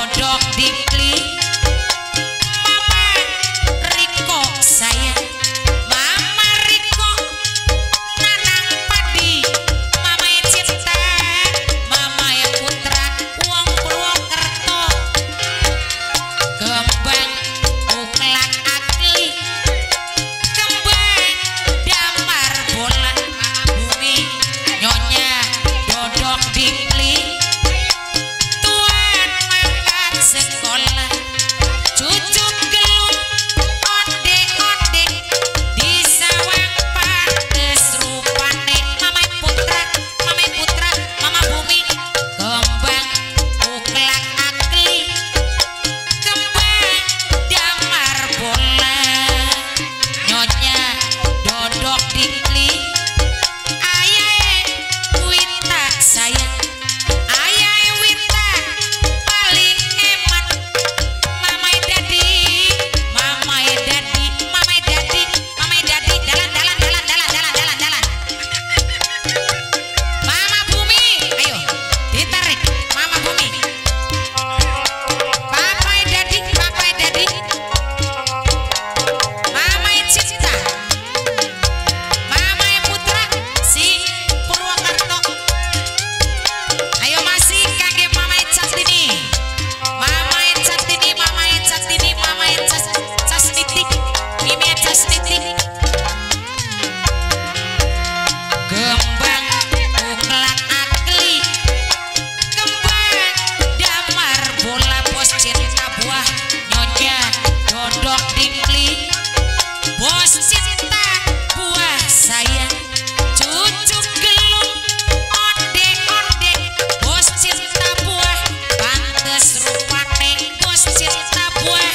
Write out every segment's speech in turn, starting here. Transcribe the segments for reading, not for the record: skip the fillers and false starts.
dodok diklik Mama Riko sayang Mama Riko nanang padi Mama cinta Mama putra Wong Purwokerto kembang uklak akli kembang damar bola bumi nyonya dodok diklik tuan makan sekolah cucu gelung onde-onde di sawang pates rupane Mama putra Mama bumi kembang uklak akli kembang damar bola nyonya dodok diklik ayae wita sayang ayae wita paling eman mamai dadi dalan Mama bumi ayo ditarik Mama bumi papai dadi mamai cinta mamai putra si Purwokerto ayo masih kangge mamai Castini Casniti Mimi Casniti kembang uklak akli kembang damar bola bos cinta buah nyonya dodok diklik bos cinta buah sayang cucu gelung onde-onde bos cinta buah pantes rupane bos cinta buah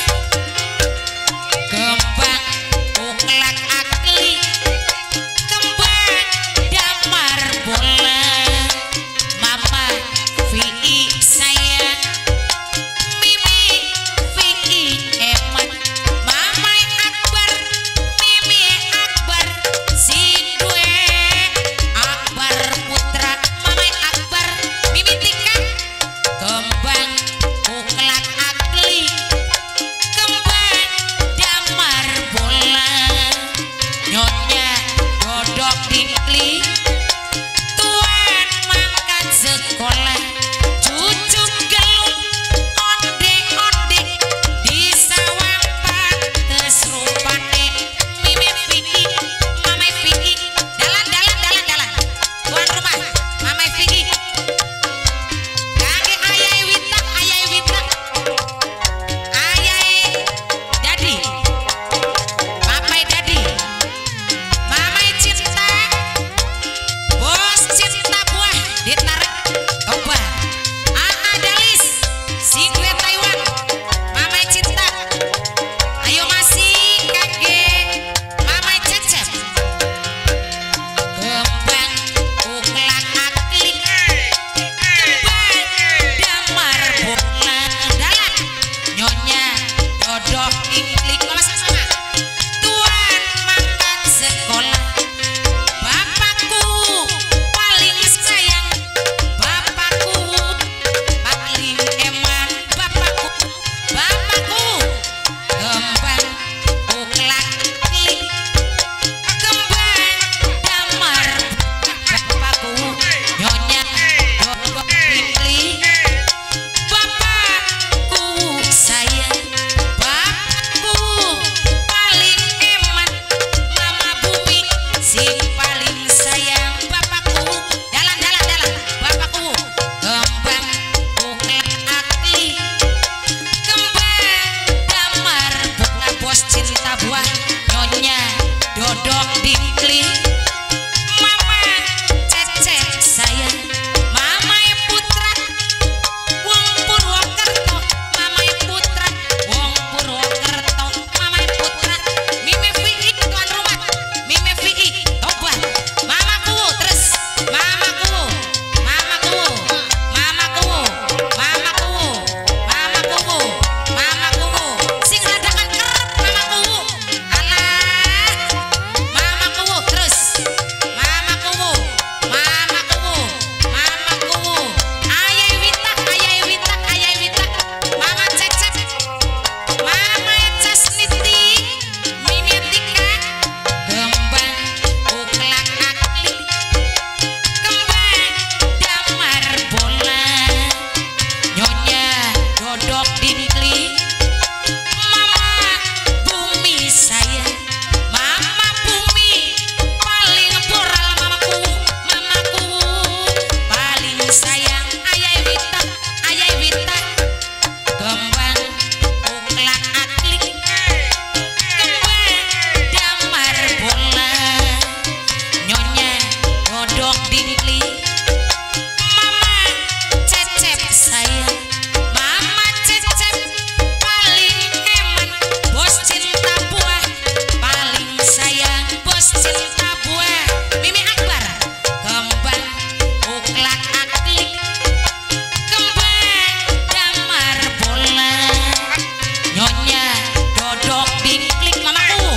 kembang uklak akli kembang damar bola Mama Vi sayang Mimi Vi eman Mama Akbar Mimi Akbar si gue Akbar putra Mama Akbar Mimi Tika kembang uklak akli kembang damar bola nyonya dodok diklik tuan makan sekolah cucu gelung onde-onde di sawang pates rupane Mimi Vicky Mama Vicky dalan tuan rumah Mama Vicky kangge ayae wita ayae dadi papai dadi mamai cinta bos cinta buah ditarik coba Dalis singlet Taiwan mamai cinta ayo masih kangge mamai cecep kembang uklak akli kembang damar bola dalan nyonya dodok diklik sama tuan makan sekolah bapakku paling sayang bapakku paling eman bapakku kembang uklak akli kembang damar bapakku nyonya dodok diklik bapakku sayang bapakku dodok dingkli. Mama bumi saya, mama bumi paling boral mamaku, mamaku paling sayang. Ayai Wita kembang uklak aklik, kembang damar bola, nyonya dodok dingkli. Mama Cecep saya, mama Cecep paling eman, bos cinta buah paling sayang, bos cinta buah. Mimi Akbar kembang uklak aklik, kembang damar bola, nyonya dodok dingklik. Mamaku,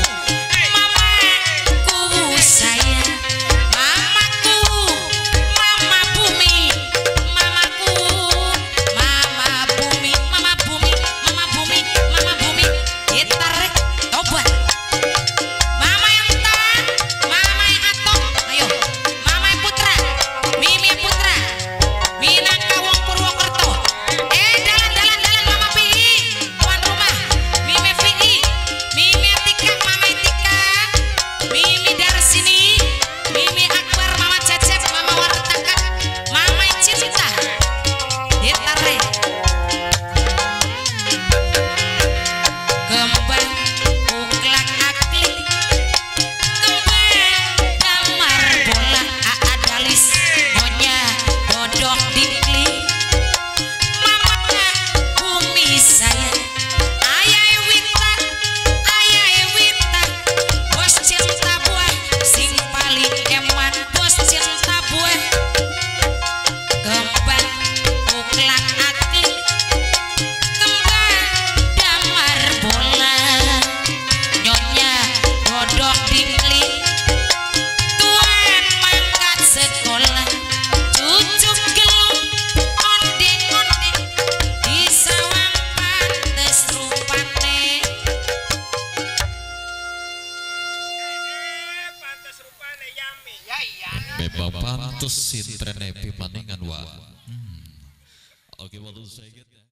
mamaku saya, mamaku, mama bumi, mamaku, mama bumi, mama bumi, mama bumi, mama bumi. Ditarik tobat. Mama yang tahan, mama yang atok. Ayo, mama yang putra, Mimi yang putra, Minangka wong Purwokerto. Dalan mama Pi, tuan rumah, Mimi Vicky, Mimi Atika, mama Etika, Mimi Darsini, Mimi Akbar, mama Cecep, mama Wartaka, mama Cinta. Ditarik. Kembang uklak aklik, kembang damar bola, Aadalis, nyonya dodok dingkli. Mama bumi saya, ayai Wita bos cinta buah sing paling eman, bos cinta buah. Kembang uklak aklik, kembang damar bola, nyonya dodok dingkli. Tuan mangkat sekolah, cucuk gelung onde-onde, di sawang pantes rupane. Pantes rupane yami. Ya iya. Beba pantes sintrene pimaningan wa. Oke, waktu saya